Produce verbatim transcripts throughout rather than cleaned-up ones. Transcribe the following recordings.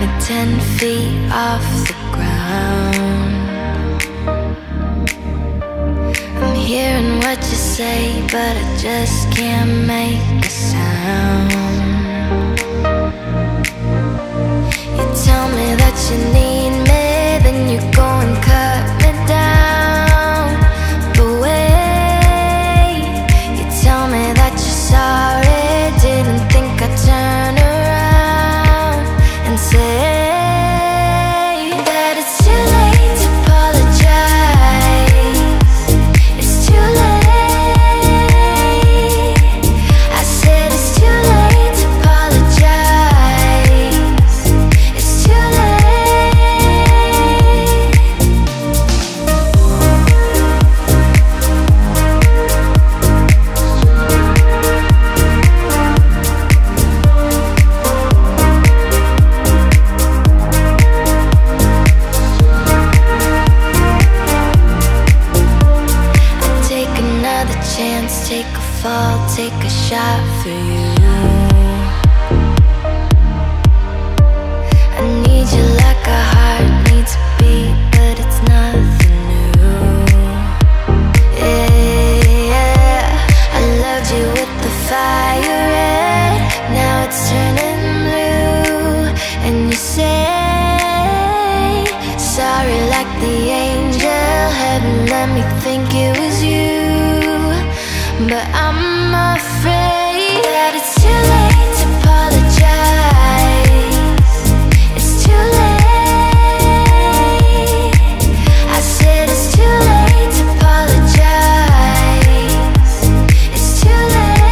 me ten feet off the ground. I'm hearing what you say, but I just can't make a sound. You tell me that you need me, then you go and cut me down. But wait, you tell me that you're sorry, didn't think I'd turn around and say that it's too late to apologize. It's too late. I said it's too late to apologize. It's too chance, take a fall, take a shot for you. I need you like a heart needs a beat, but it's nothing new. Yeah, yeah. I loved you with the fire red, now it's turning blue. And you say sorry like the angel, heaven let me think it was you. But I'm afraid that it's too late to apologize. It's too late. I said it's too late to apologize. It's too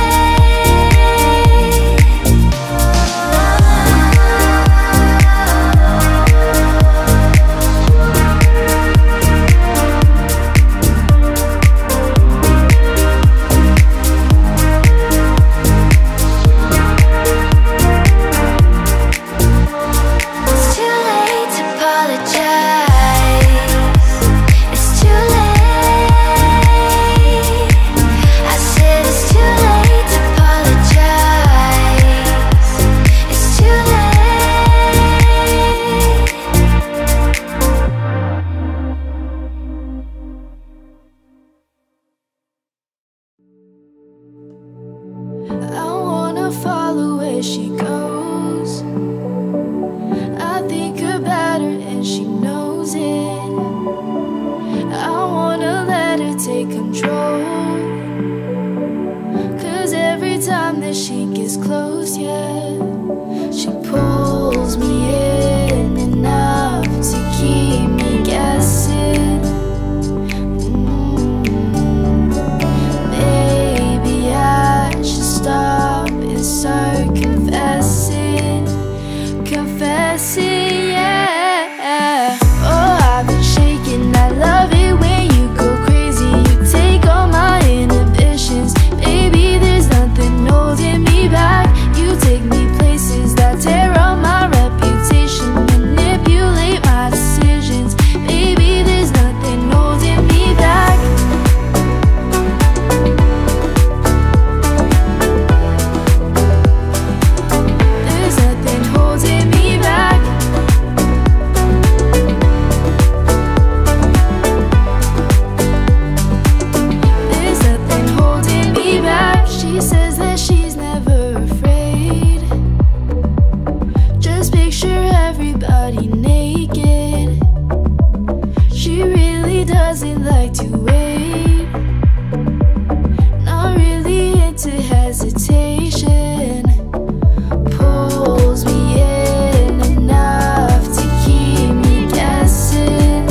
she goes. I think about her and she knows it. I wanna let her take control, 'cause every time that she gets close, yeah, she pulls me in enough to keep me guessing. mm, Maybe I should stop and start confessing, confessing, yeah. Oh, I've been shaking, I love it when you go crazy. You take all my inhibitions, baby, there's nothing holding me back. You take me places that tear up my reputation, manipulate my decisions, baby, there's nothing holding me back. There's nothing holding me back. There's nothing holding me back. She says that she's never afraid. Just picture everybody naked. She really doesn't like to wait. Not really into hesitation. Pulls me in enough to keep me guessing.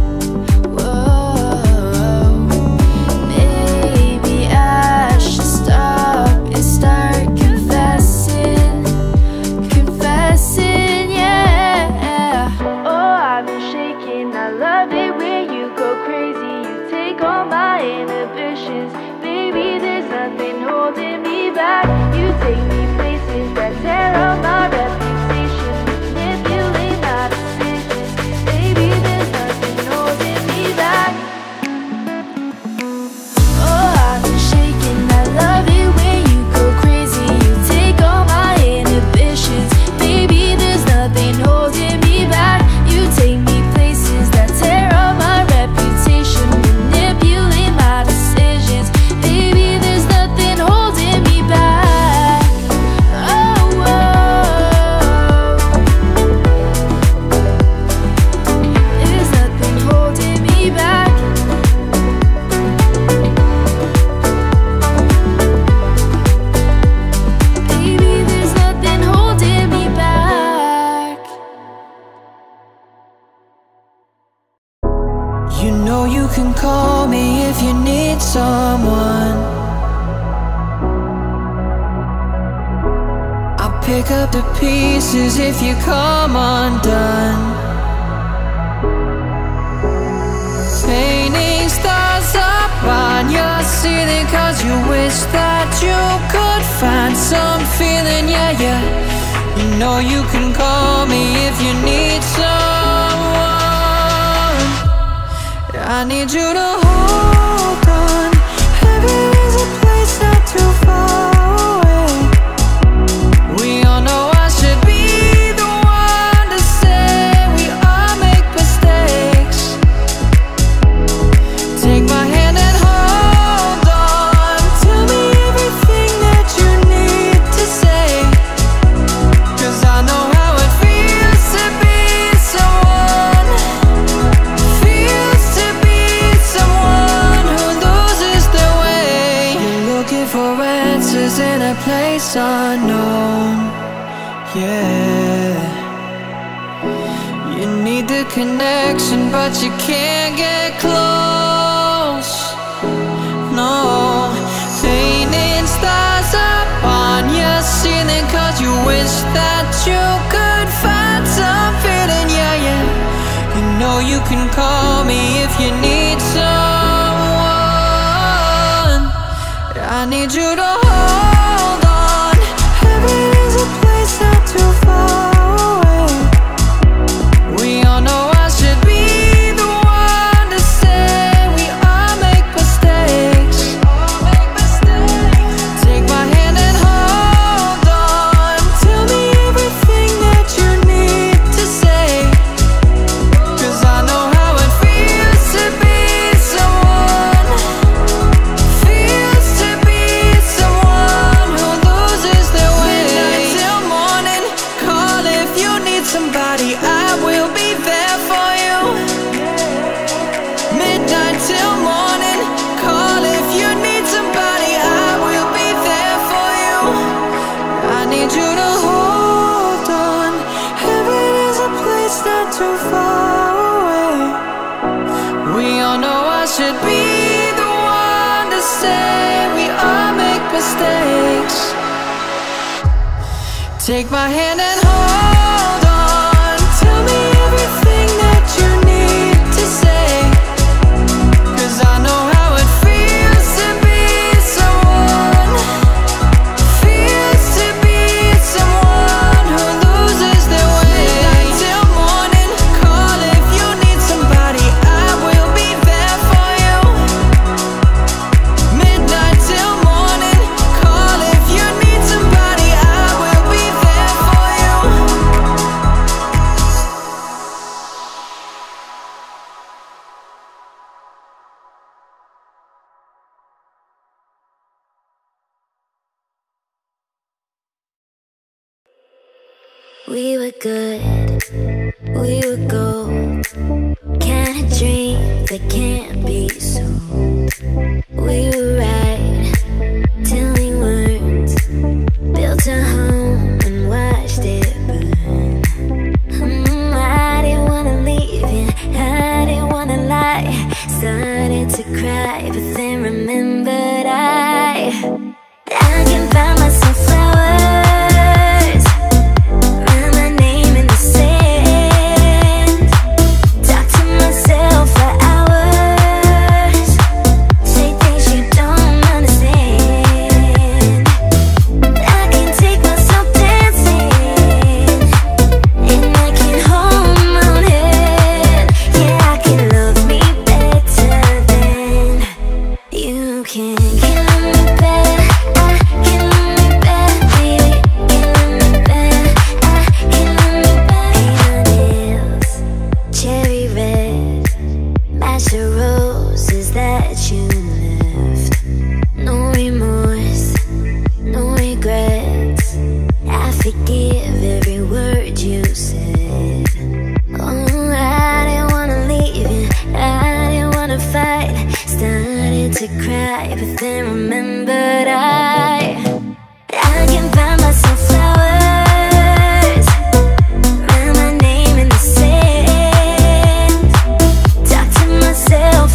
Whoa, maybe I should stop and start confessing, confessing, yeah. Oh, I've been shaking, I love it when you go crazy. You take know you can call me if you need someone. I'll pick up the pieces if you come undone. Painting stars up on your ceiling, cause you wish that you could find some feeling, yeah, yeah. You know you can call me if you need someone. I need you to hold on. Heaven is a place not too far away. We all know I should be the one to say we all make mistakes. Take my hand and hold on. Tell me everything that you need to say, cause I know how it feels to be someone. Feels to be someone who loses their way. You're looking for answers in a place unknown, yeah. You need the connection, but you can't get close, no. Painting stars up on your ceiling, cause you wish that you could find some feeling, yeah, yeah. You know you can call me if you need someone. I need you to hold on. Heaven is a place not too far away. We all know I should be the one to say we all make mistakes. Take my hand and hold on. Tell me everything that you need to say, cause I know how it feels to be someone. Feels to be someone who loses their way. Midnight till morning, call if you need somebody, I will be there for you. Midnight till morning, call if you need somebody, I will be there for you. I need you to hold on. Heaven is a place not too far away. We all know I should be the one to say we all make mistakes. Take my hand and hold on. Tell me everything that you need to say, cause I know how it feels to be someone. Feels to be someone who loses their way. Midnight till morning, call if you need somebody, I will be there for you. Midnight till morning, call if you need somebody, I will be there for you. We were good, we were gold, kind of dream that can't be sold. We were right till we weren't, built a home and watched it burn. Mm, I didn't wanna leave you, I didn't wanna lie. Started to cry, but then remembered I I can buy myself flowers, write my name in the sand, talk to myself for hours, say things you don't understand. I can take myself dancing, and I can hold my own head. Yeah, I can love me better than you can. Can love me better, I can love me better, baby. Can love me better, I can love me better. Paint your nails cherry red, match the roses that you left. No remorse, no regrets, I forgive every word you said. Oh, I didn't wanna leave you, I didn't wanna fight. Started to cry, but then remembered I I can buy myself flowers, write my name in the sand, talk to myself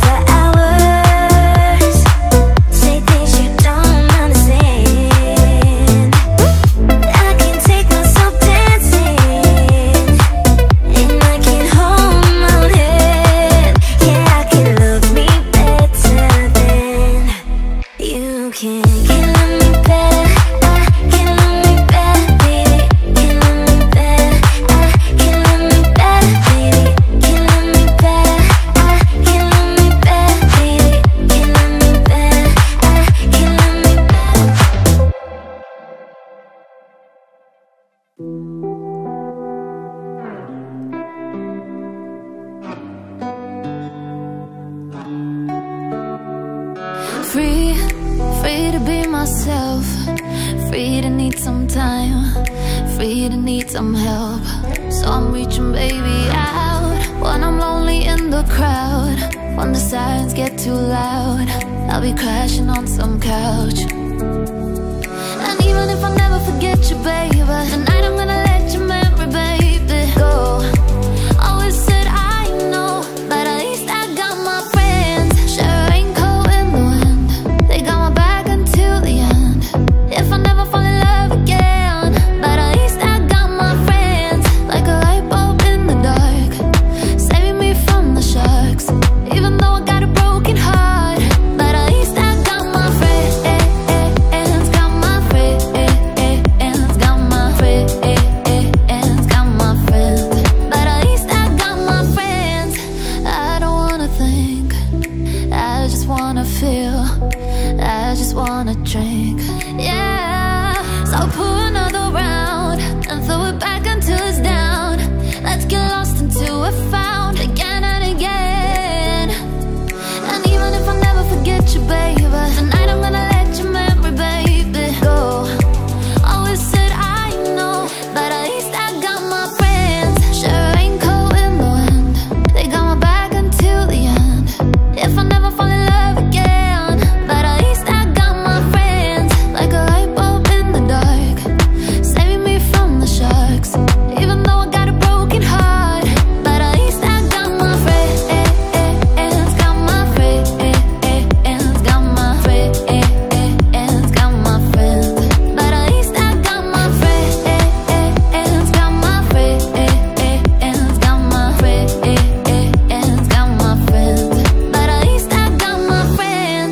free, free to be myself, free to need some time, free to need some help. So I'm reaching baby out when I'm lonely in the crowd. When the sirens get too loud, I'll be crashing on some couch. And even if I never forget you, baby, tonight I'm gonna let your memory, baby, go. Always said I know, but at least I got my friends. Sure ain't cold in the wind, they got my back until the end. If I never fall in love again, but at least I got my friends. Like a light bulb in the dark, saving me from the sharks. Even though I got a broken heart, but at least I got my friends. Got my friends, got my friends, got my friends. But at least I got my friends. I don't wanna think, I just wanna feel, I just wanna drink. Yeah, so pour another round and throw it back until it's down. Let's get lost until we're found again and again. And even if I never forget you, baby, tonight I'm gonna let your memory, baby, go. Always said I know, but at least I got my friends. Sure ain't cold in the wind, they got my back until the end. If I never fall in love again, but at least I got my friends. Like a light bulb in the dark, saving me from the sharks. Even though I got a broken heart, but at least I got my friends. Got my friends, got my friends, got my friends. But at least I got my friends. Got my friends, got my friends, got my friends. But at least I got my friends.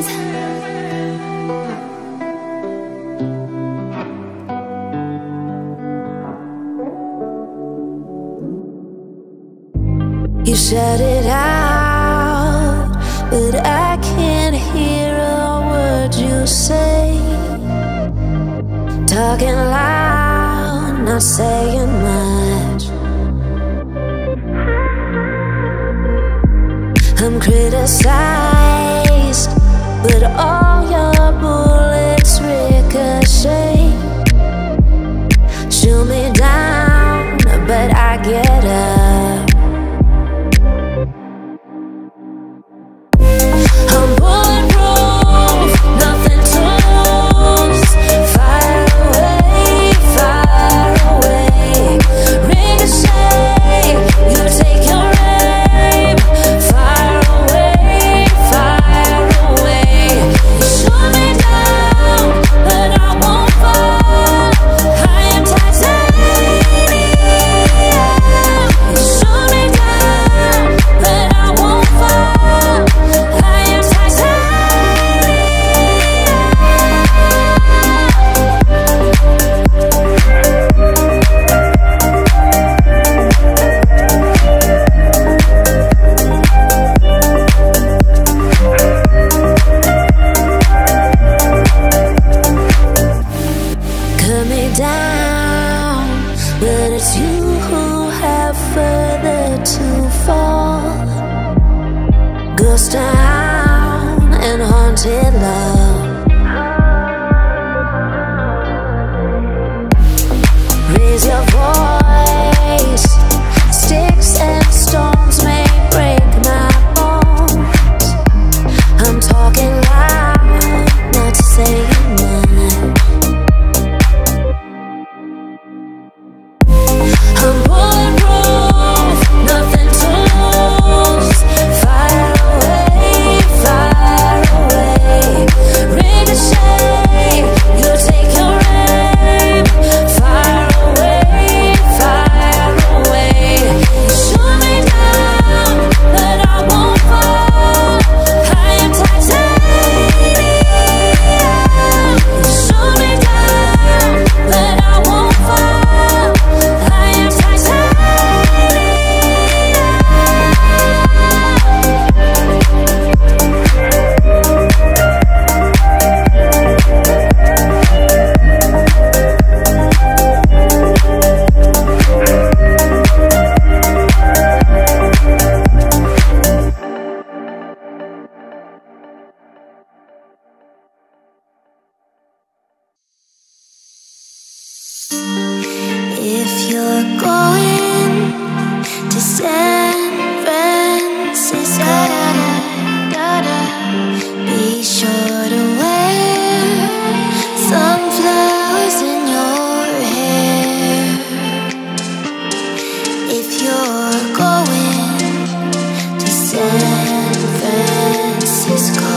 You shut it out, but I can't hear a word you say. Talking loud, not saying much. I'm criticized, but all your bullets ricochet. Shoot me down, but I get up. I'm bulletproof, nothing to lose. Fire away, fire away. Ricochet, you take your aim. Fire away, fire away. You shoot me down, but I won't fall. I am titanium. You shoot me down, but I won't fall. I am titanium. Cut me down, but it's you who have further to fall. Ghost town and haunted love. Raise your voice. Sticks and stones may break my bones. I'm talking loud, not saying much. I'm bulletproof, nothing to lose. Fire away, fire away. you're going to San Francisco, be sure to wear some flowers in your hair. If you're going to San Francisco,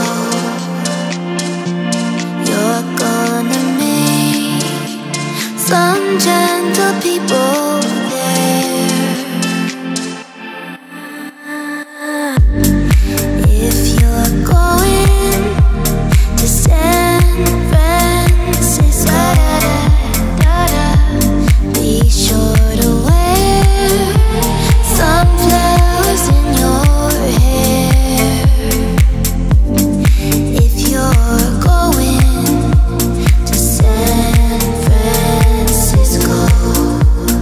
you're gonna meet some gentle people there. If you're going to San Francisco, be sure to wear some flowers in your hair. If you're going to San Francisco,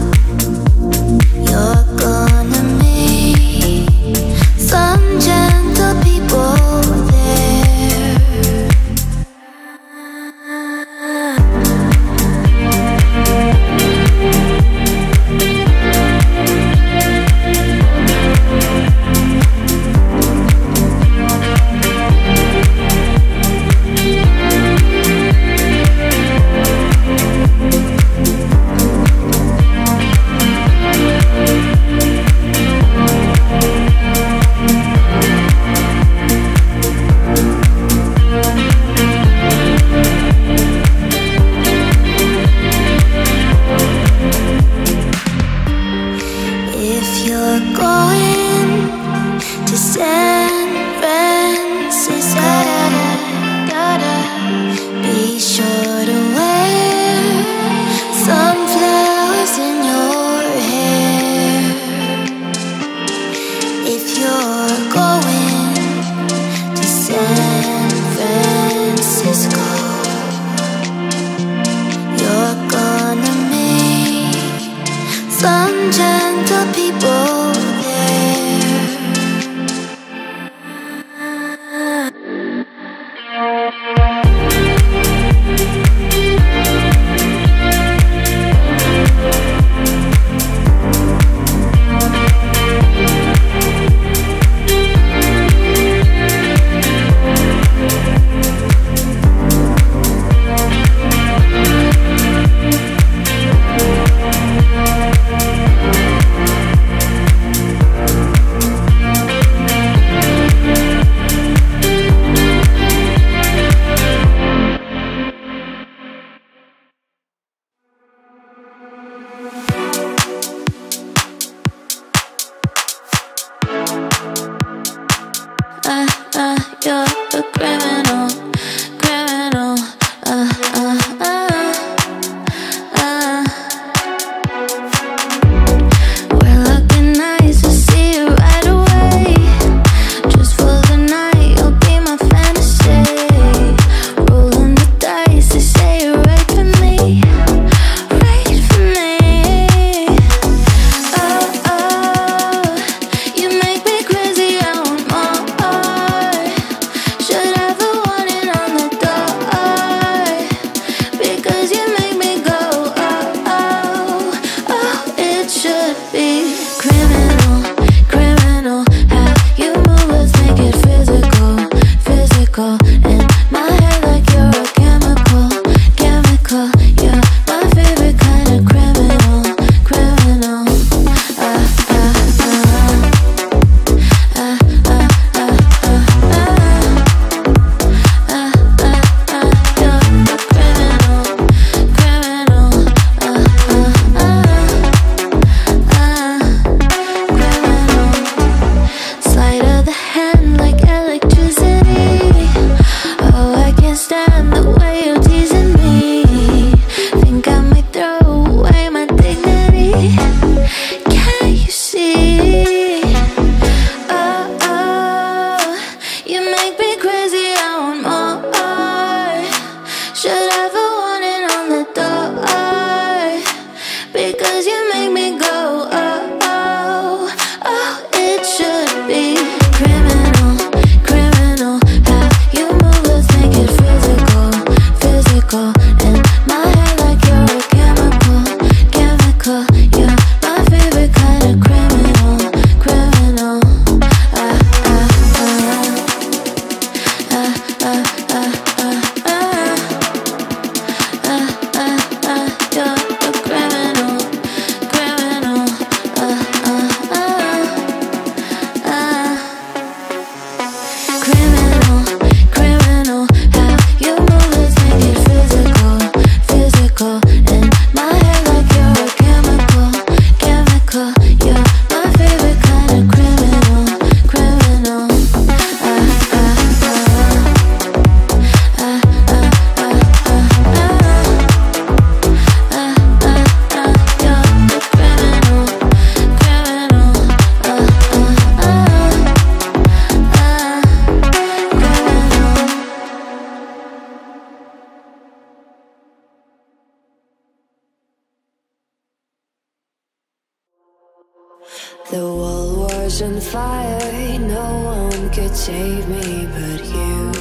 ocean fire, no one could save me but you.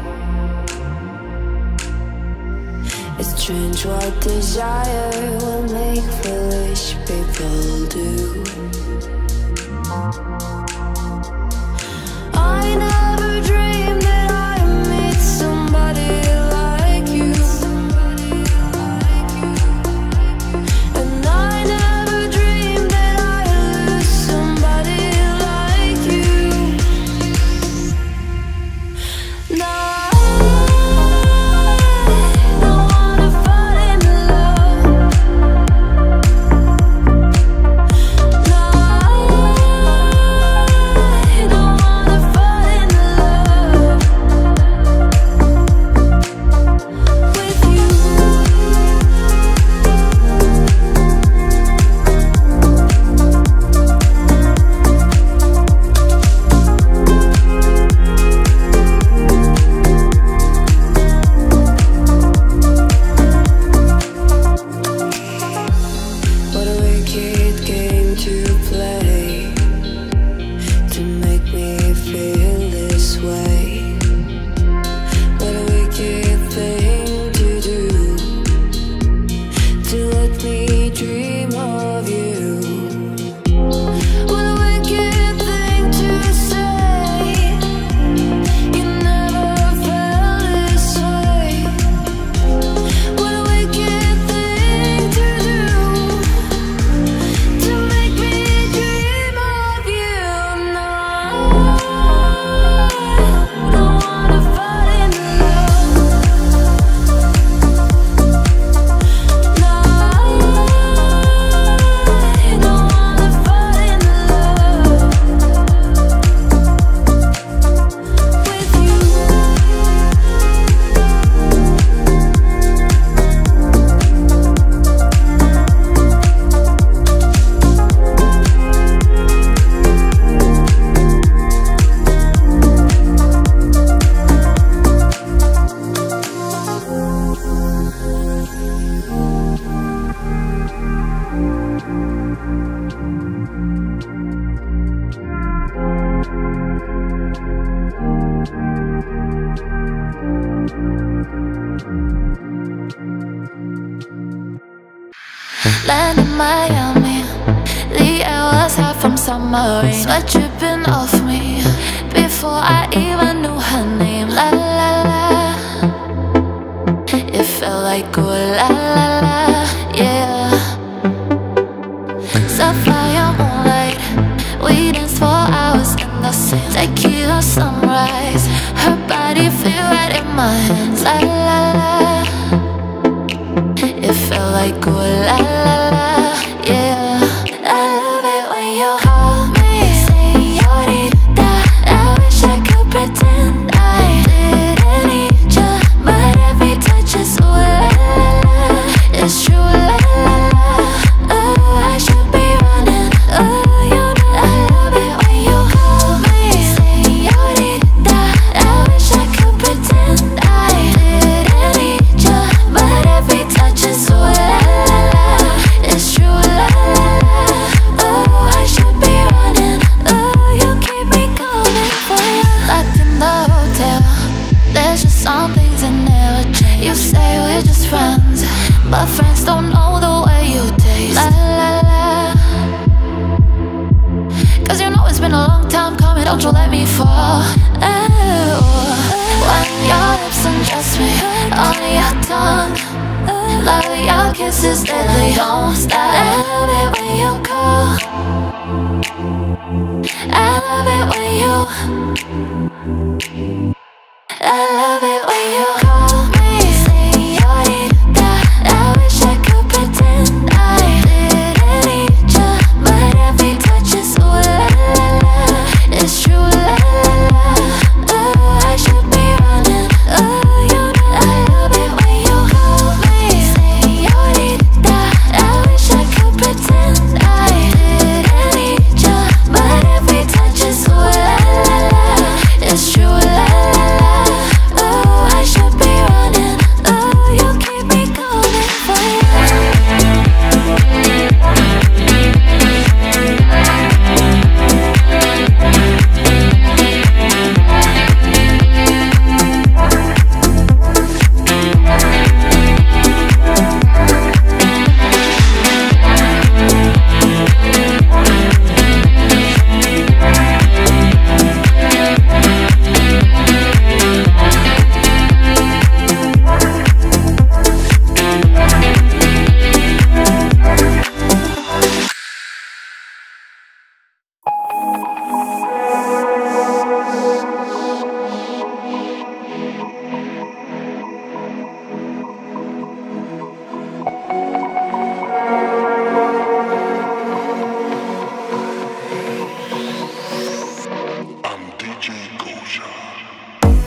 It's strange what desire will make foolish people do. I never dreamed that I'd meet somebody like you, and I never dreamed that I'd lose somebody like you. Now I don't wanna fall in love. Now I don't wanna fall in love with you. What a wicked game to play, to make me feel this way. What a wicked thing to do, to let me dream of you. What a wicked thing to say, you never felt this way. What a wicked thing to do, to make me dream of you. No, I don't wanna fall in love. No, I don't wanna fall in love with you. Land in Miami, the air was hot from summer rain. Sweat dripping off me before I even knew her name. La la la, it felt like oh la la la, yeah. Sapphire moonlight, we danced for hours in the sand. Tequila sunrise, her body fit right in my hands. La la la, it felt like oh la la la, yeah. I love it when you call me señorita. I wish I could pretend I didn't need ya, but every touch is ooh la la la. It's true la la la. Oh, I should be running. Oh, you know I love it when you call me señorita. I wish I could pretend I didn't need ya, but every touch is ooh la la la. It's true la la la. Oh, I should be running. Oh, you keep me coming for ya. Locked in the hotel, there's just some things that never change. You say we're just friends, but friends don't know the way you taste. La la la. Cause you know it's been a long time coming, don't you let me fall. Oh, when your lips undress me on your tongue, love your kisses deadly, don't stop. I love it when you call, I love it when you, I love it when you call me señorita. I wish I could pretend I didn't need ya, but every touch is ooh la la la. It's true la la la. Oh, I should be running. Oh, you know I love it when you call me señorita. I wish I could pretend I didn't need ya, but every touch is ooh la la la. It's true la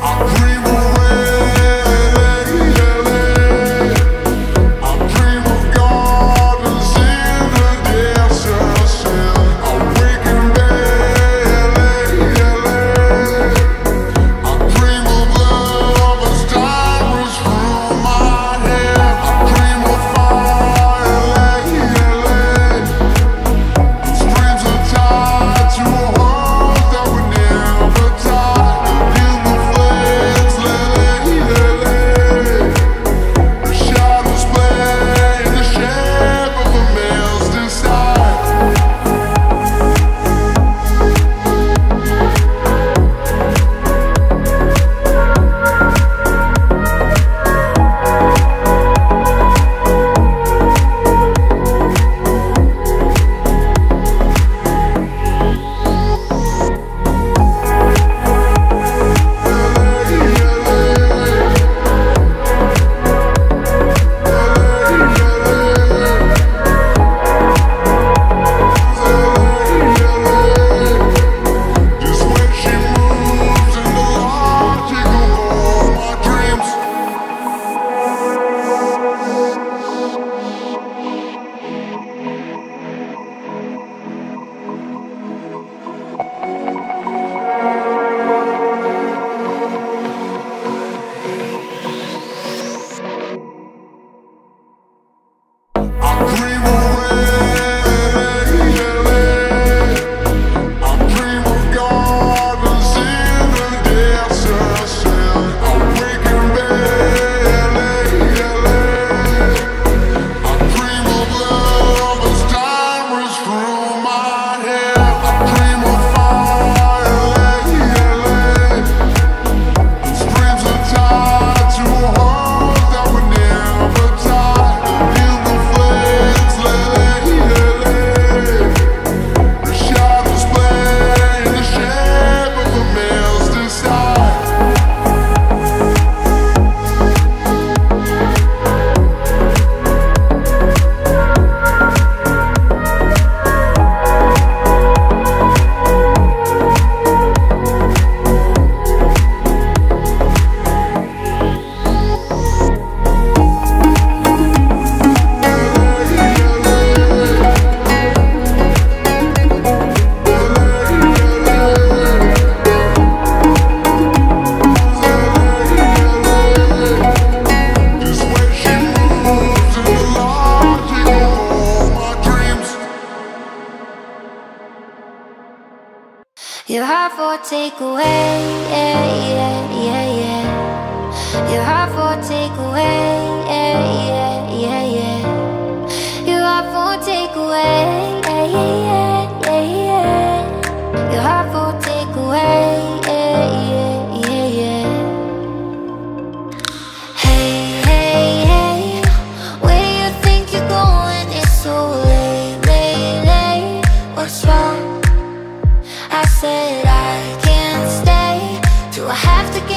You're hard for takeaway, yeah, yeah, yeah, yeah. You're hard for takeaway, yeah, yeah, yeah, yeah. You're hard for takeaway, yeah, yeah, yeah, yeah. You're hard for takeaway, yeah, yeah, yeah, yeah. Hey, hey, hey, where you think you're going? It's so late, late, late. What's wrong? I said I can't stay. Do I have to get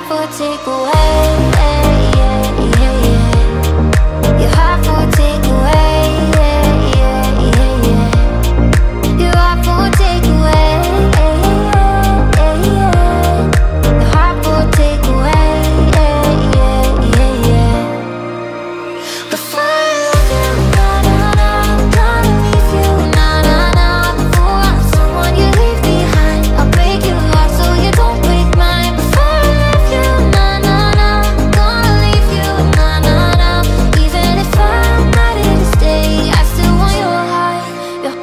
for takeaway. Your heart for takeaway. Your heart for takeaway. Your heart for takeaway. Before I love you, na na na, I'm gonna leave you, na na na. Before I'm someone you leave behind, I'll break your heart so you don't break mine. Before I love you, na na na, I'm gonna leave you, na na na. Even if I'm ready to stay, I still want your heart, yeah.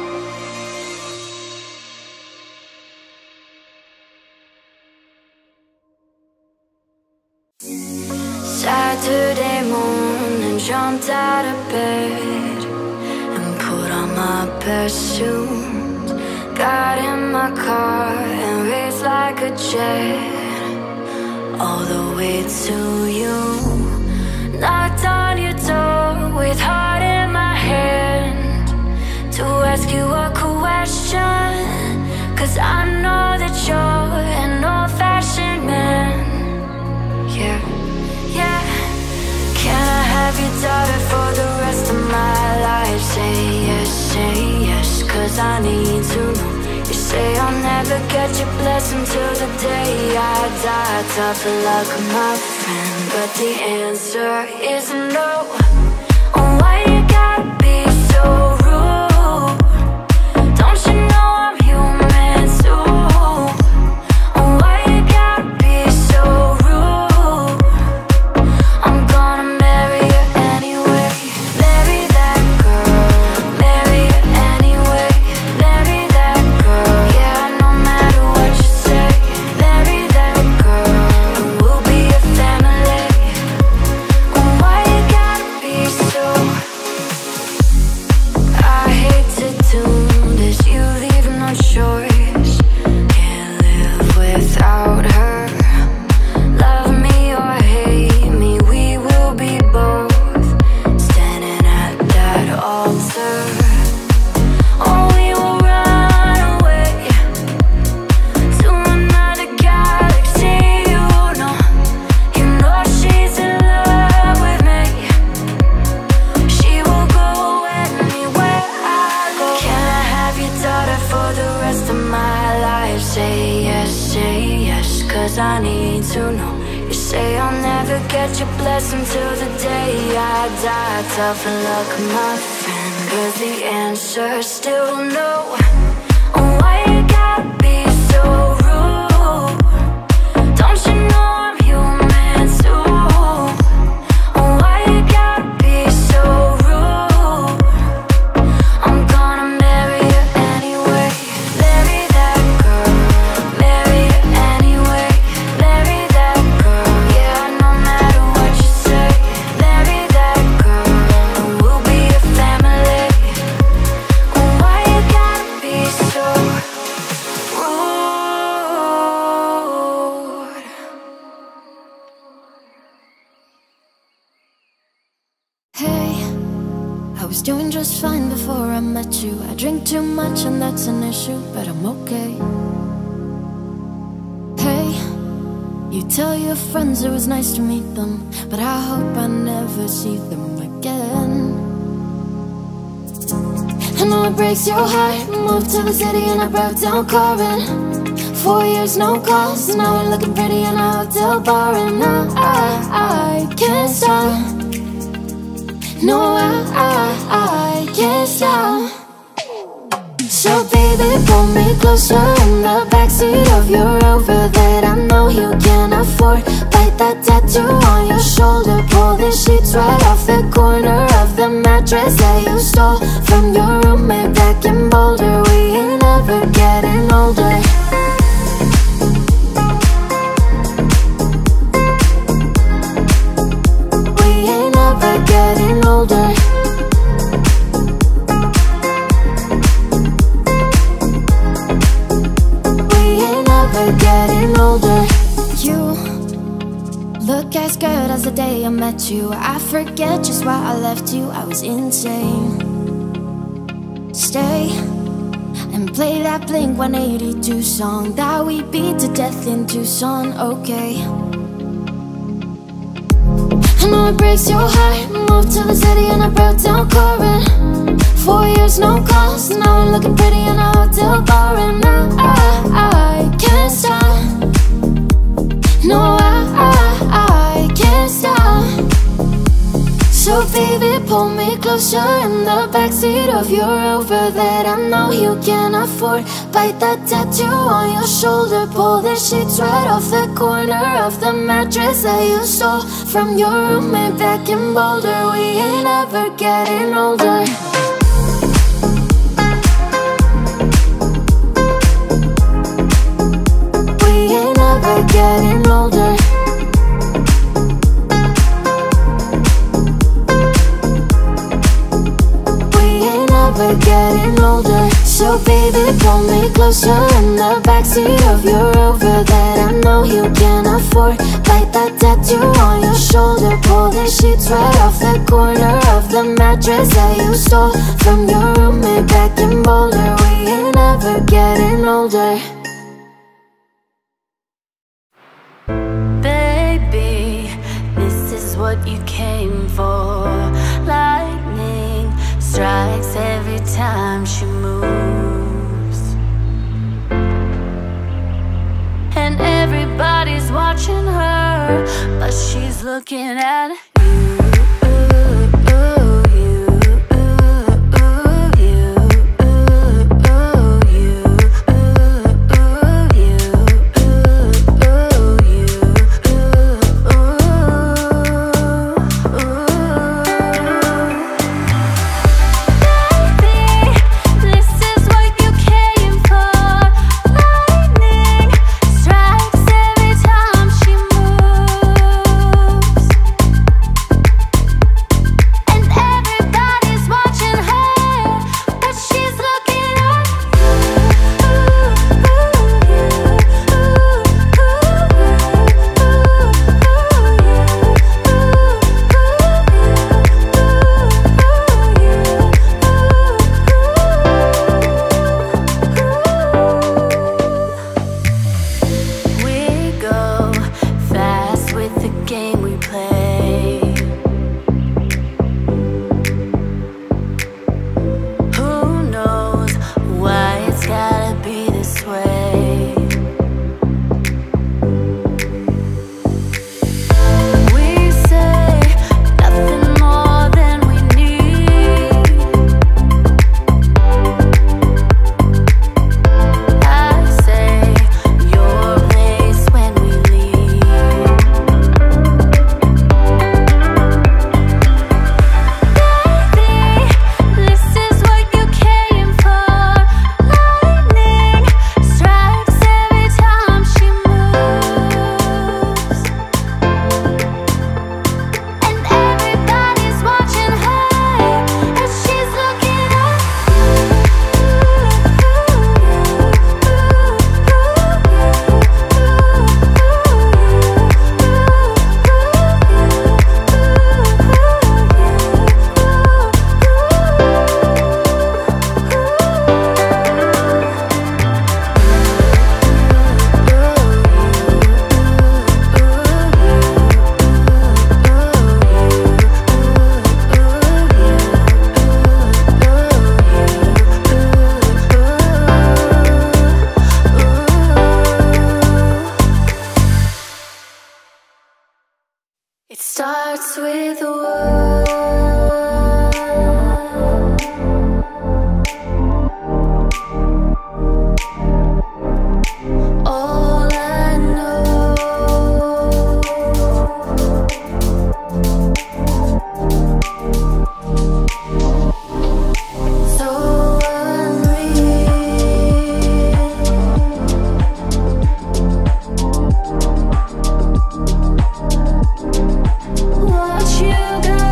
Saturday morning, jumped out of bed and put on my best suit. Got in my car and raced like a jet all the way to you. Knocked on your door with heart in my hand to ask you a question, 'cause I know that you're an old-fashioned man. Yeah, yeah. Can I have your daughter for the rest of my life? Say yes, say yes, 'cause I need to know. You say I'll never get your blessing till the day I die. Tough luck, my friend, but the answer is no. Oh, why you gotta be so rude? Don't you know I'm human too? Oh, why you gotta be so rude? I'm gonna marry you anyway. Marry that girl. Marry you anyway. Marry that girl. Yeah, no matter what you say. Marry that girl, and we'll be a family. Oh, why you gotta be so? I hate to do this, you leave no choice. Can't live without her. Love me or hate me, we will be both standing at that altar. Oh, we will run away to another galaxy. You know, you know she's in love with me. She will go anywhere I go. Can I have your daughter for the rest of my life? Say yes, say yes, 'cause I need to know. You say I'll never get your blessing till the day I die. Tough luck, my friend, 'cause the answer's still no. Oh, why you gotta be so rude? Don't you know I'm human too? Oh, why you gotta be so rude? I'm gonna marry you anyway. Marry that girl. Marry you anyway. Marry that girl. Yeah, no matter what you say. Marry that girl, and we'll be a family. Oh, why you gotta be so rude? Hey, I was doing just fine before I met you. I drink too much and that's an issue, but I'm okay. Hey, you tell your friends it was nice to meet them, but I hope I never see them again. I know it breaks your heart. Moved to the city and I broke down crying. Four years no calls, and now we're looking pretty in a hotel bar, and I, I, I can't stop. No, I, I, I can't stop. So baby, pull me closer in the backseat of your Rover that I know you can afford. Bite that tattoo on your shoulder. Pull the sheets right off the corner of the mattress that you stole from your roommate back in Boulder. We ain't never getting older. We ain't never getting older. We ain't never getting older. You look as good as the day I met you. I forget just why I left you, I was insane. Stay and play that Blink one eighty-two song that we beat to death in Tucson, okay. I know it breaks your heart. Moved to the city and I broke down crying. Four years, no calls. Now I'm looking pretty in a hotel bar. And I, I, I can't stop. No, I, I, I can't stop. So baby, pull me closer in the backseat of your Rover that I know you can't afford. Bite that tattoo on your shoulder. Pull the sheets right off the corner of the mattress that you stole from your roommate back in Boulder. We ain't ever getting older. We ain't ever getting older. We're getting older. So baby, pull me closer in the backseat of your Rover that I know you can't afford. Bite that tattoo on your shoulder. Pull the sheets right off the corner of the mattress that you stole from your roommate back in Boulder. We ain't ever getting older. Baby, this is what you came for. Lightning strikes every time she moves, and everybody's watching her, but she's looking at you. It starts with a word. All I know, so unreal. Watch you go.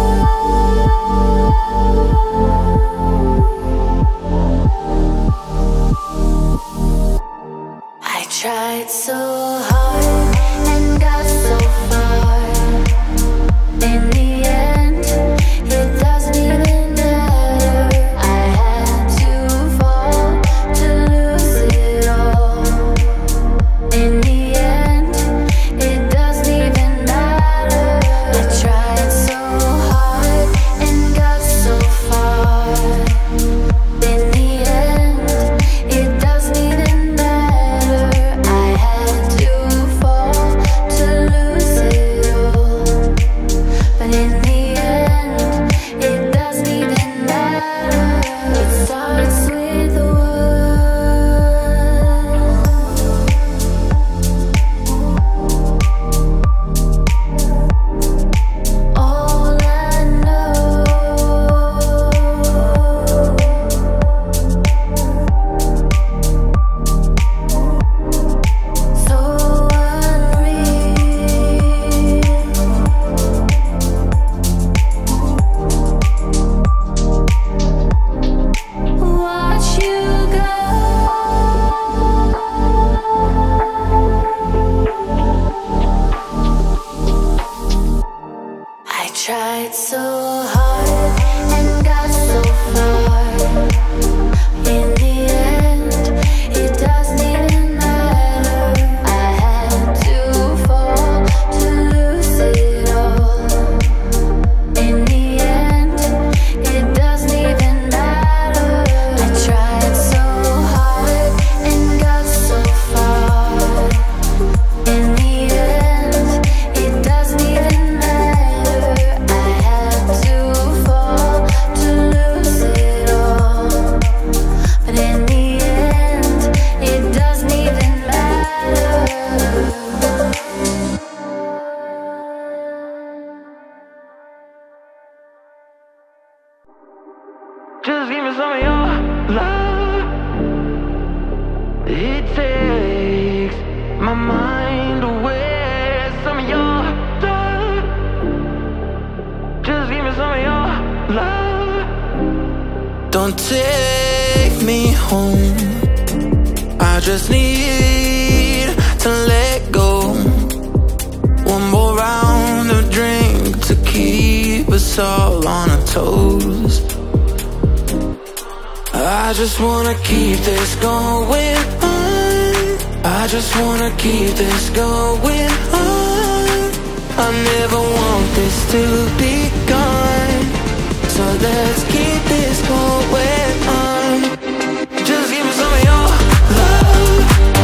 I tried so hard and got so far. In the end, it doesn't even matter. I had to fall to lose it all. In the end, it doesn't even matter. I tried Don't take me home. I just need to let go. One more round of drink to keep us all on our toes. I just wanna keep this going on. I just wanna keep this going on. I never want this to be gone. So let's keep this going on. Just give me some of your love.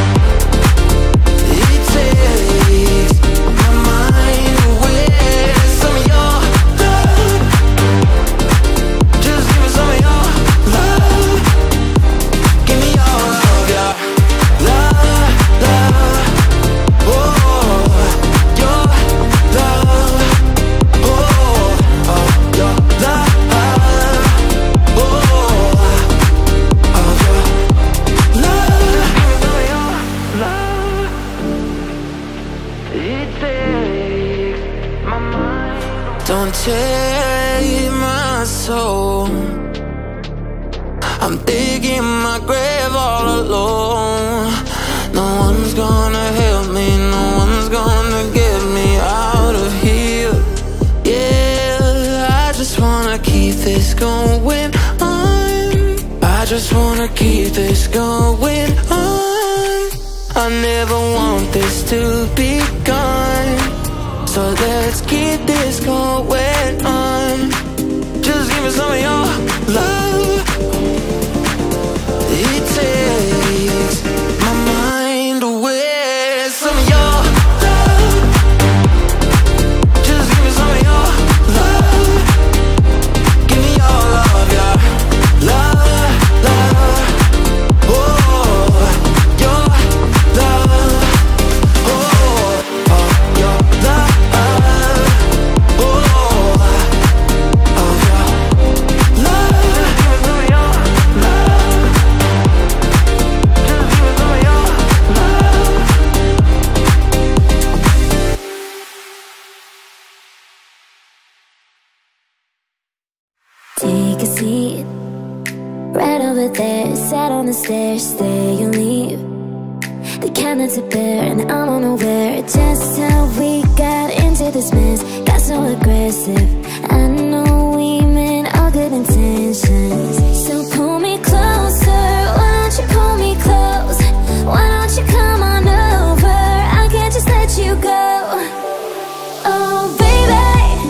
It takes my mind away. Some of your love. Just give me some of your love. Give me your love, yeah. Love, love. Oh, your love. Oh, oh, your love. Don't take my soul. I'm digging my grave all alone. No one's gonna help me, no one's gonna get me out of here. Yeah, I just wanna keep this going on. I just wanna keep this going on. I never want this to be gone. So let's keep this going on. Just give me some of your love. It takes my mind away. Some of your love. Just give me some of your love. Give me your love, yeah. Love, love. Oh, your love. Oh, oh, your love. Take a seat, right over there. Sat on the stairs, stay or leave. The cabinets are bare and I'm unaware just how we got into this mess. Got so aggressive. I know we meant all good intentions. So pull me closer, why don't you pull me close? Why don't you come on over? I can't just let you go. Oh baby,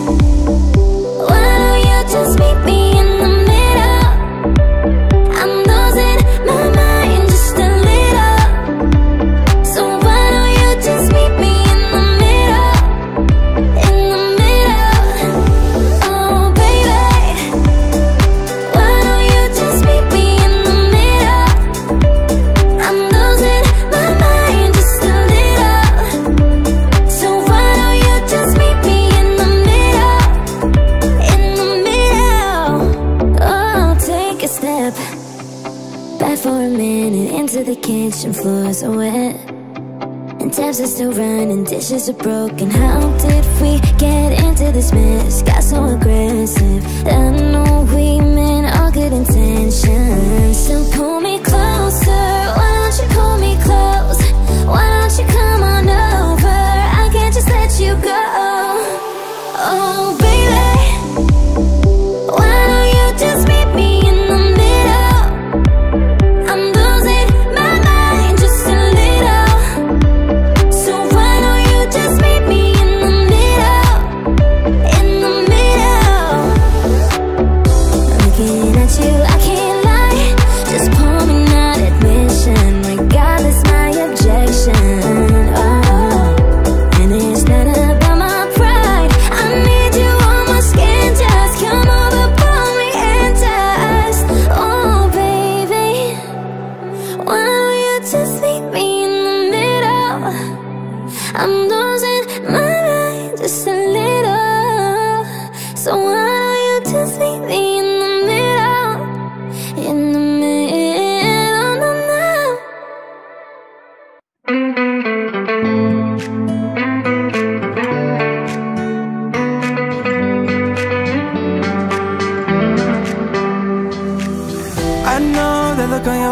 why don't you just meet me in the middle? I'm losing my mind just a little. So why don't you just meet me in the middle? In the middle. Oh baby, why don't you just meet me in the middle? I'm losing my mind just a little. So why don't you just meet me in the middle? In the middle. Oh, take a step back for a minute into the kitchen. Floors are wet and taps are still running, dishes are broken. How did we get into this mess? Got so aggressive. I know we meant all good intentions. So pull me closer, why don't you pull me close? Why don't you come on over? I can't just let you go. Oh baby, why don't you just meet me in the middle? I'm losing my mind just a little. So why don't you just meet me in the middle? In the middle. Looking at you, I can't lie. Just pull me, not admission. Regardless my objection. Oh, and it's not about my pride. I need you on my skin. Just come over, pull me and touch. Oh baby, why don't you just meet me in the middle? I'm losing my mind just a little. So why don't you just meet me in the middle? In the middle, no, no.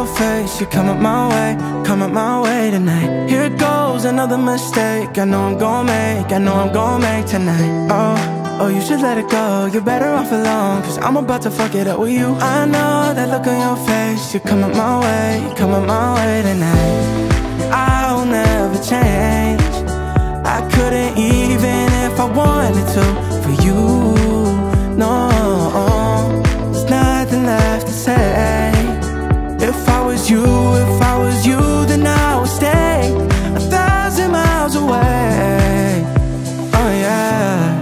your face, you're coming my way, coming my way tonight. Here goes another mistake I know I'm gon' make, I know I'm gon' make tonight. Oh, oh, you should let it go, you're better off alone, cause I'm about to fuck it up with you. I know that look on your face, you're coming my way, you're coming my way tonight. I'll never change, I couldn't even if I wanted to, for you, no. There's nothing left to say. If I was you, if I was you, then I would stay a thousand miles away. Oh yeah.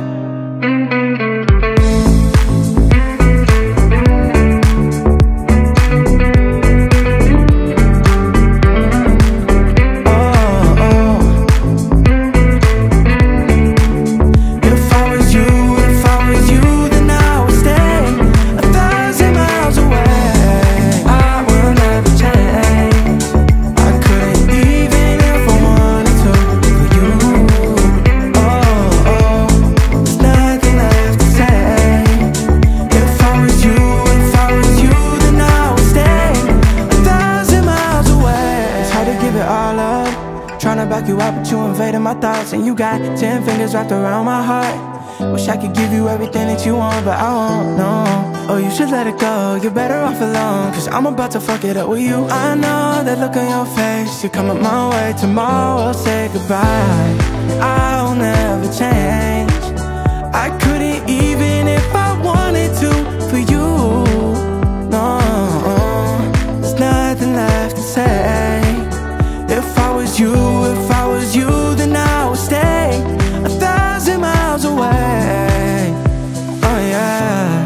My thoughts, and you got ten fingers wrapped around my heart. Wish I could give you everything that you want, but I won't, no. Oh, you should let it go, you're better off alone, cause I'm about to fuck it up with you. I know that look on your face, you're coming my way. Tomorrow we'll say goodbye, I'll never change. I couldn't even if I wanted to, for you, no. There's nothing left to say. If I was you, if I was you, then I would stay a thousand miles away. Oh yeah.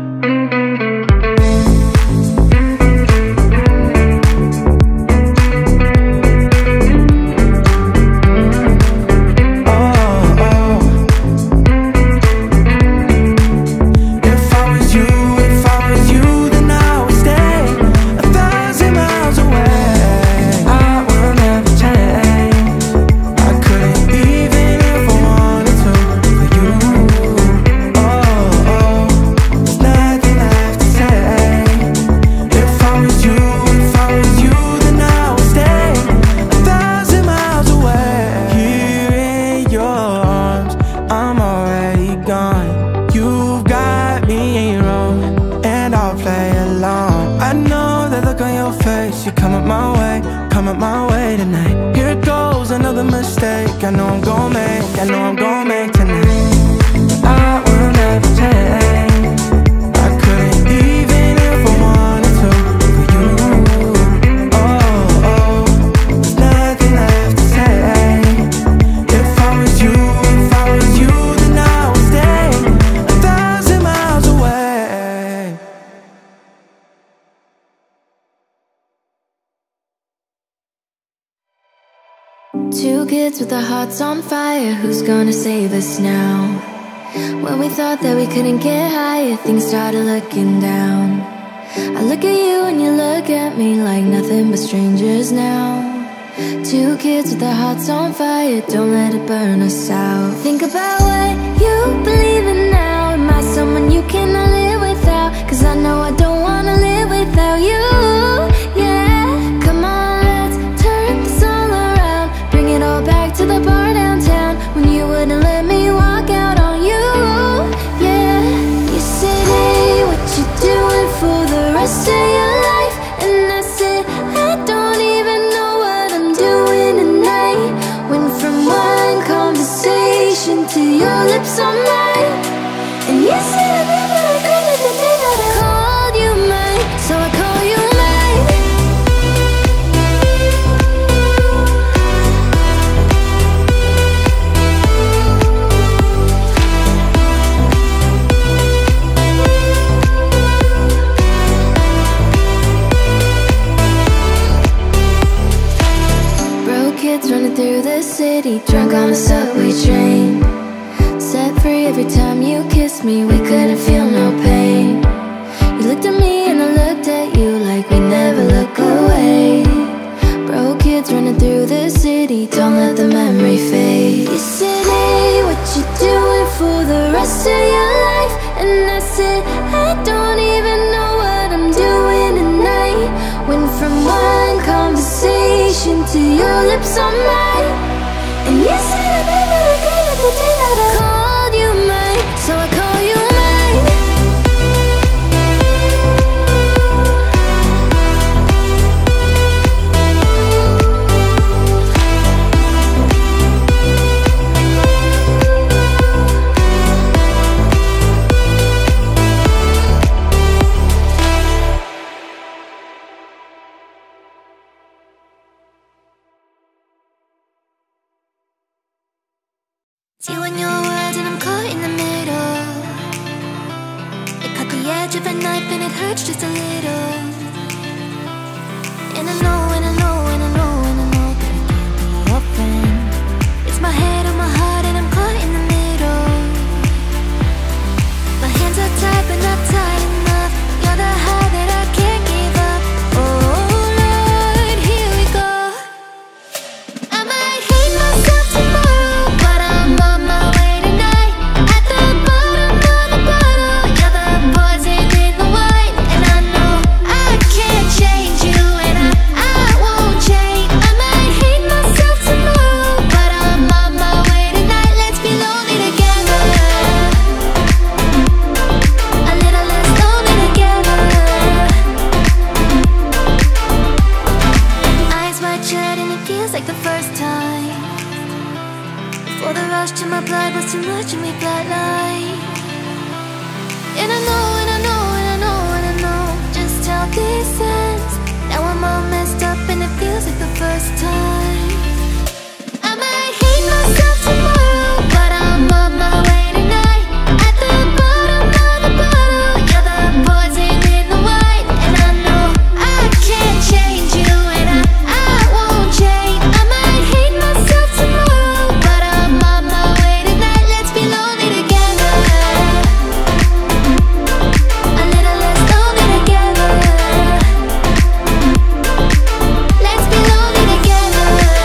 I know I'm gon' make, I know I'm gon' make tonight. I will never change, I couldn't even if I wanted to, for you. Oh, oh, there's nothing left to say. If I was you, if I was you, then I would stay a thousand miles away. Two kids with their hearts on fire, who's gonna save us now? When we thought that we couldn't get higher, things started looking down. I look at you and you look at me like nothing but strangers now. Two kids with their hearts on fire, don't let it burn us out. Think about what you believe in now. Am I someone you cannot live without? Cause I know I don't wanna live without you, yeah. Come on, let's turn this all around. Bring it all back to the bar downtown, when you wouldn't let me walk out on you, yeah. You said, hey, what you doing for the rest of your life? And I said, I don't even know what I'm doing tonight. Went from one conversation to your lips on mine. And you said I never regretted the day that I called you mine. So I call you running through the city, drunk on the subway train. Set free every time you kissed me, we couldn't feel no pain. You looked at me and I looked at you like we never look away. Broke kids running through the city, don't let the memory fade. You said, hey, what you doing for the rest of your life? And I said, I don't even know what I'm doing tonight. Went from so mad. And you said I'd never regret it the day that I called you mine. So I call you mine. It's you and your words and I'm caught in the middle. It cut the edge of a knife and it hurts just a little. And I know, and I know, and I know, and I know that I can't be your friend. It's my head on my heart and I'm caught in the middle. My hands are tied but not tight enough. You're the high that I can't give up. Oh Lord, here we go. I might hate myself tomorrow, but I'm on my way tonight. At the bottom of the bottle, you're the poison in the wine. And I know I can't change you, and I, I won't change. I might hate myself tomorrow, but I'm on my way tonight. Let's be lonely together, a little less lonely together. Eyes wide shut and it feels like the first time. Before the rush to my blood was too much and we flatlined. And I know, and I know, and I know, and I know just how this ends. Now I'm all messed up and it feels like the first time. I might hate myself tomorrow, but I'm on my way tonight. At the bottom of the bottle, you're the poison in the wine. And I know I can't change you, and I, I won't change. I might hate myself tomorrow, but I'm on my way tonight. Let's be lonely together, a little less lonely together. Let's be lonely together.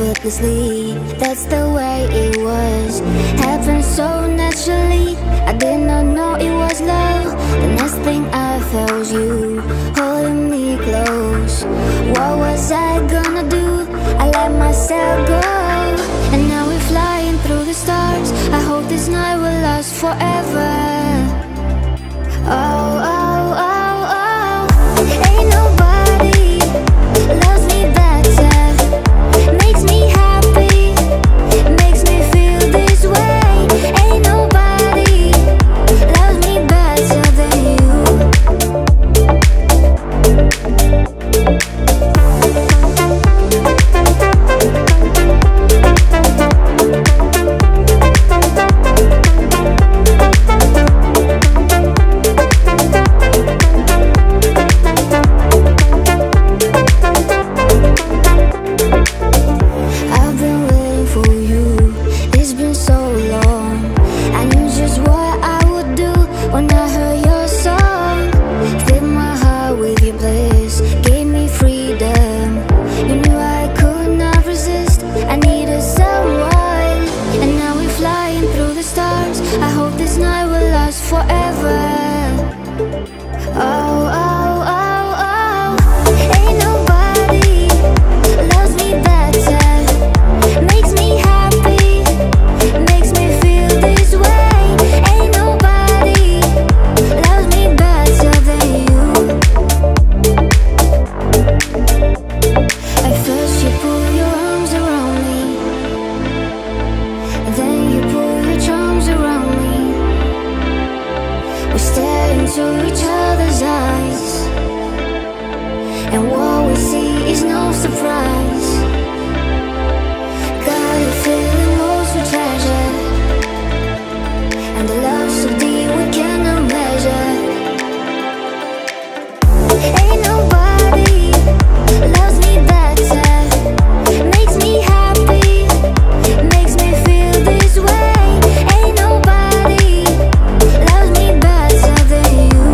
effortlessly. That's the way it was. Happened so naturally. I did not know it was love. The next thing I felt was you holding me close. What was I gonna do? I let myself go, and now we're flying through the stars. I hope this night will last forever. Oh, oh, oh, oh. Ain't nobody loves me better. Makes me happy, makes me feel this way. Ain't nobody loves me better than you. I've been waiting for you, it's been so long. I knew just what I would do when I heard your song. Filled my heart with your bliss, gave me freedom. You knew I could not resist, I needed someone. And now we're flying through the stars. I hope this night will last forever. Oh, oh, oh, oh. Ain't nobody loves me better. Makes me happy, makes me feel this way. Ain't nobody loves me better than you. At first you put your arms around me, then you put your charms around me. We stare into each other's eyes, and what we see is no surprise. Got a feeling most we treasure, and the love so deep we cannot measure. Ain't nobody loves me better. Makes me happy, makes me feel this way. Ain't nobody loves me better than you.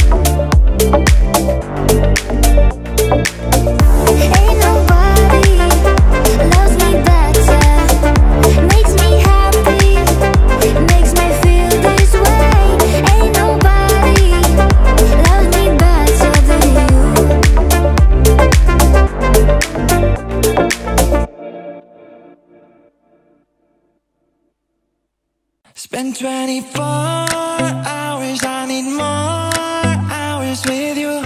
Ain't nobody loves me better. Makes me happy, makes me feel this way. Ain't nobody loves me better than you. Spend twenty-four hours, I need more hours with you.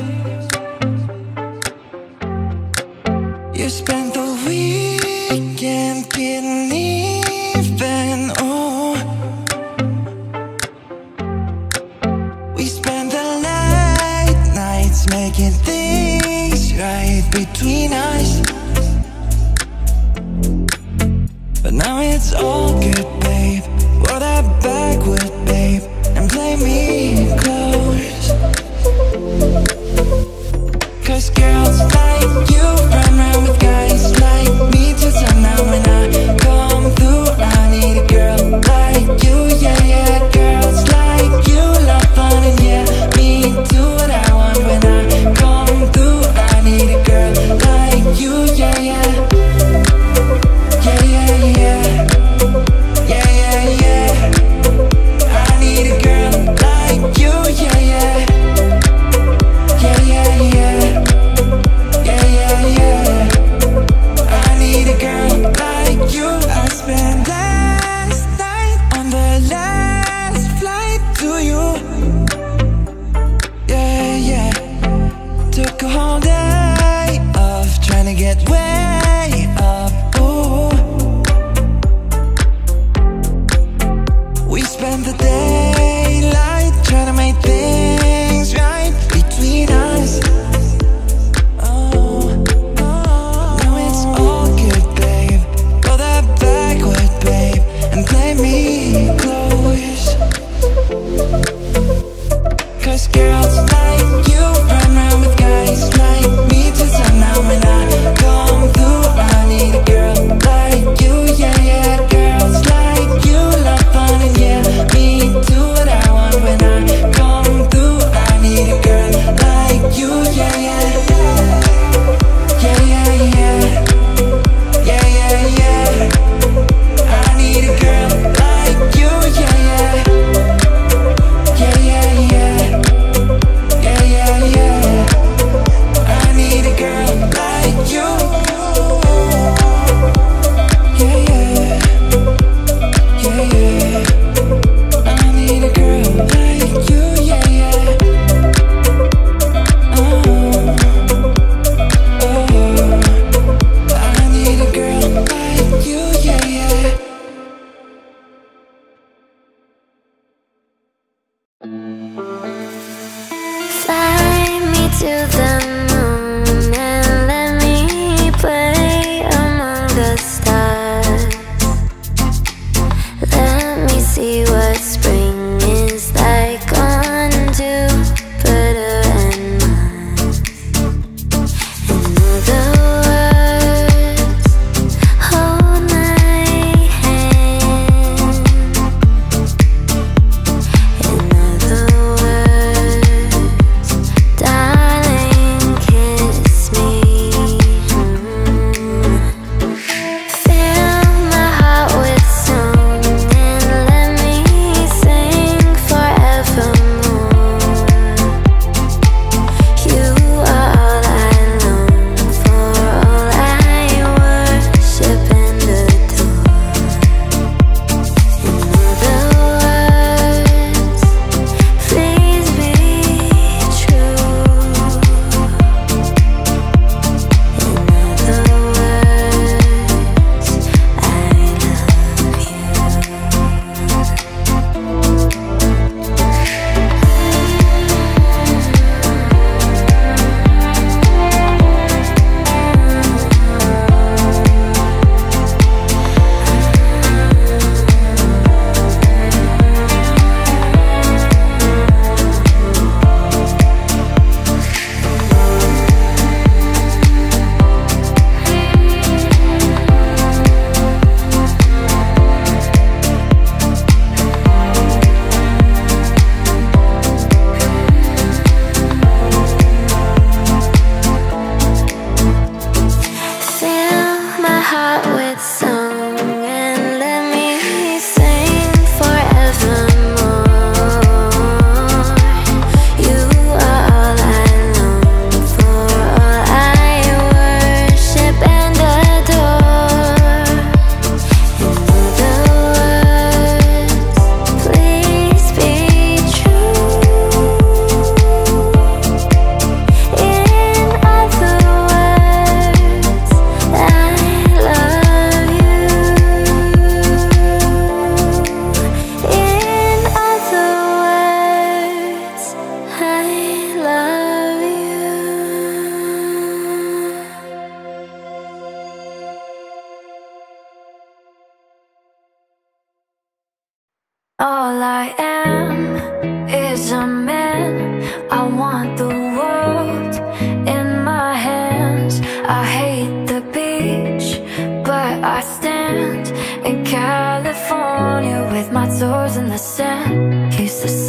You spent the weekend getting even, oh. We spent the late nights making things right between us. But now it's all good, babe. Roll that backward, babe, and play me close. Cause girls like you run around with guys like me till sundown. When I come through, I need a girl like you, yeah, yeah. Girls like you love fun, and yeah, me do what I want. When I come through, I need a girl like you, yeah, yeah. Yeah, yeah, yeah.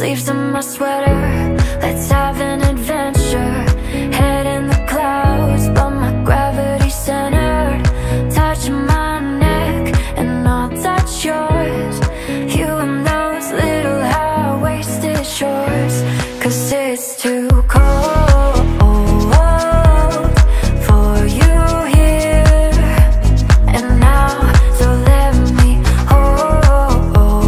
sleeves of my sweater. Let's have an adventure. Head in the clouds, but my gravity's centered. Touch my neck and I'll touch yours. You and those little high-waisted shorts. Cause it's too cold for you here and now. So let me hold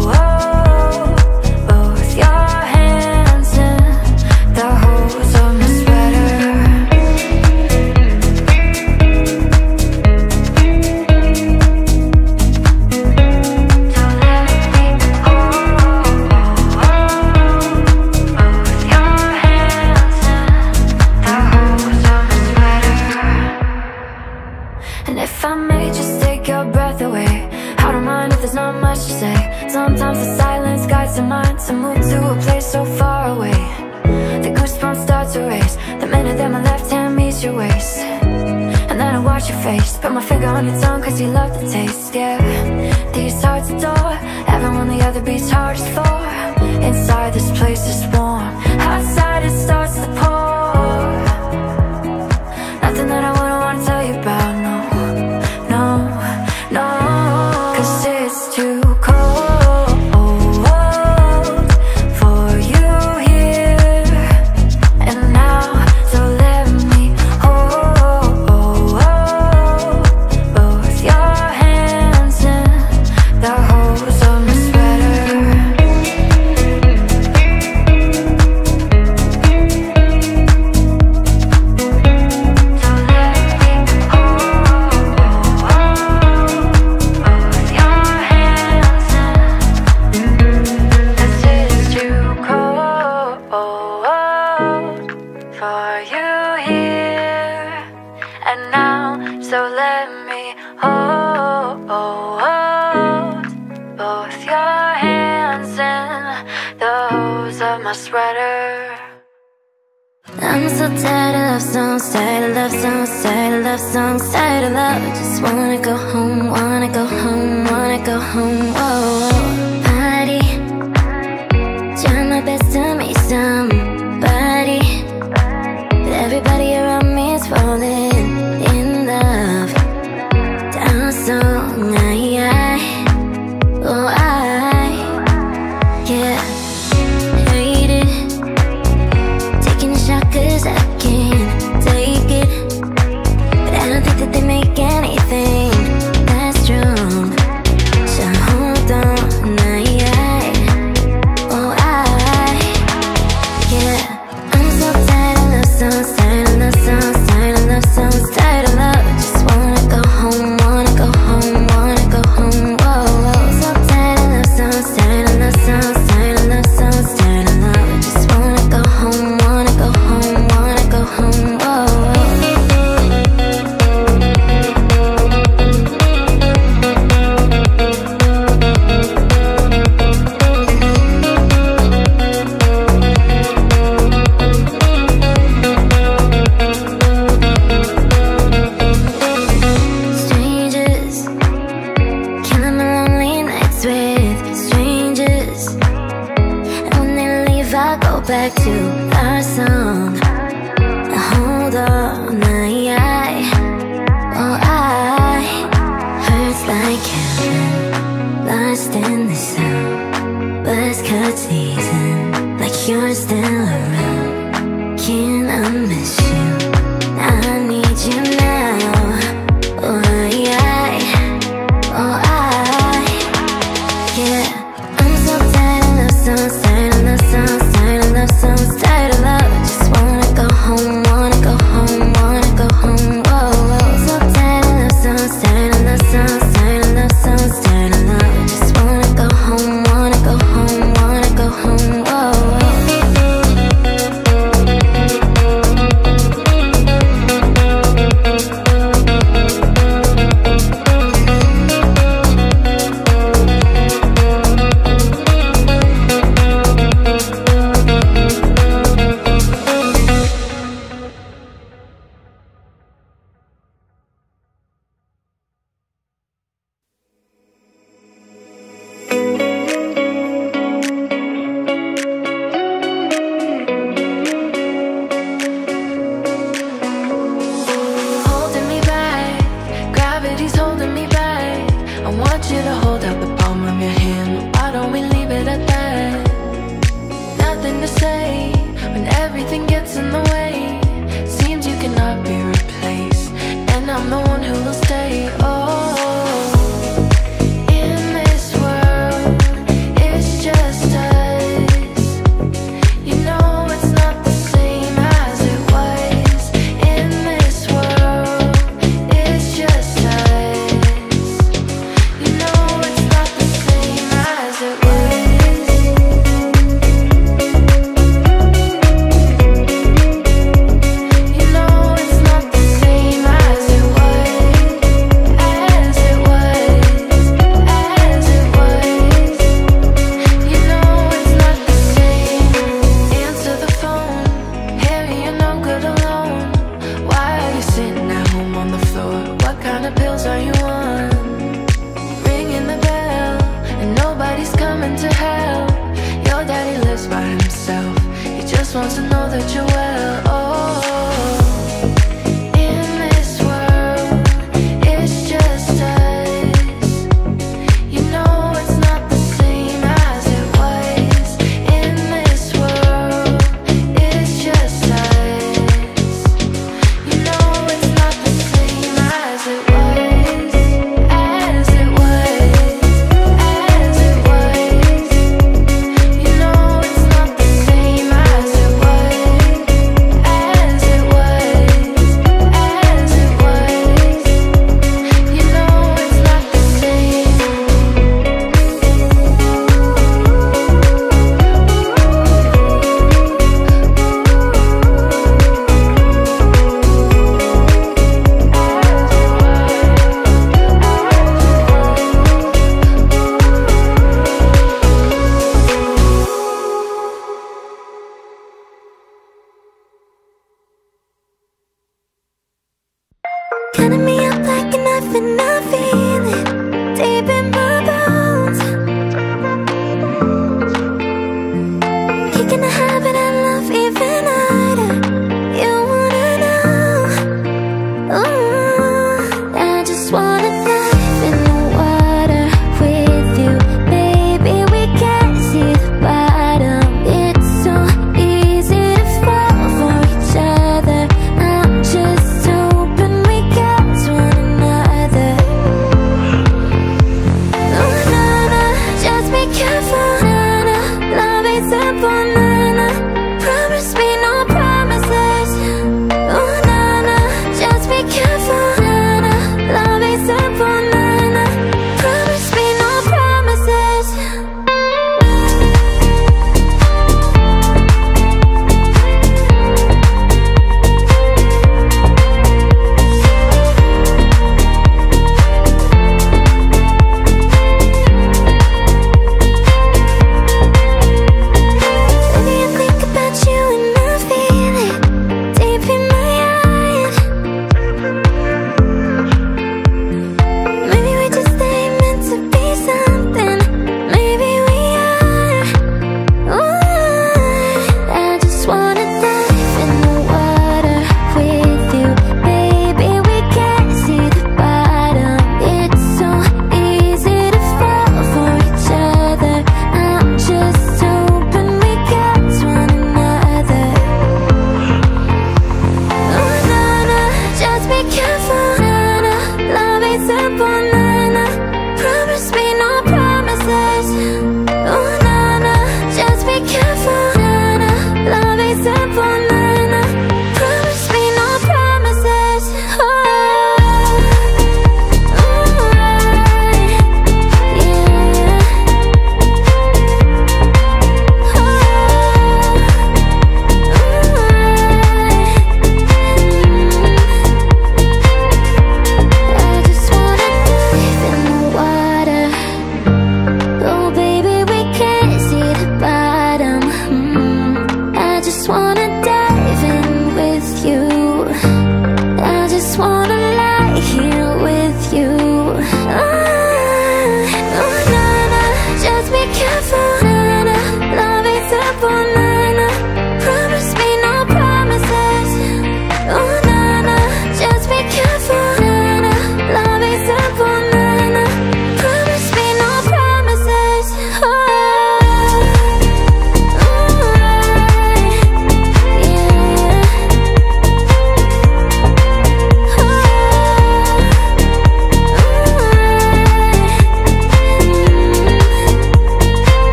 both your hands in the holes of my sweater. So let me hold both your hands in the holes of my sweater. And if I may just take your breath away, I don't mind if there's not much to say. Sometimes the silence guides the mind to move to a place so far away. The goosebumps start to race the minute that my left hand meets your waist. And then I watch your face, put my finger on your tongue cause you love the taste, yeah. These hearts adore everyone the other beats hardest for. Inside this place is warm, outside it starts to pour. Nothing that I wouldn't want to tell you about, no, no, no. Cause it's too cold for you here and now. So let me hold both your hands in the holes of my sweater. So let me hold both your hands in. Cause it's too cold for you here and now. So let me hold both your hands in the holes of my sweater. I'm so tired of love songs, tired of love songs, tired of love songs, tired of love. I just wanna go home, wanna go home, wanna go home. Whoa, party, trying my best to meet somebody, but everybody around me is falling in love. Down song, I, I, oh I, yeah, hate it. Taking a shot cause I can't take it, but I don't think that they make anything that strong. So hold on, I, I, oh I, yeah. I'm so tired of love songs, tired of love songs, tired of love songs, tired of love. Just wanna go home, wanna go home, wanna go home. Whoa, whoa. So tired of love songs, tired of love songs, tired of love songs, tired of love. Just wanna go home, wanna go home, wanna go home. Whoa, whoa. Strangers, killing my lonely nights with strangers. And when they leave, I go back to our song. Hold on, I, I, oh I, hurts like heaven, lost in the sound. Buzz cut season, like you're still around. Can I miss you? I need you now. Oh I, oh I, yeah. I'm so tired of love songs, tired of love songs, tired of love songs, tired of love. Just wanna go home, wanna go home, wanna go home. Whoa, whoa. So tired of love songs, tired of love songs, tired of love songs, tired of love. Just wanna go home, wanna go home, wanna go home. Whoa, whoa.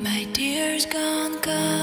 My dear's gone, gone.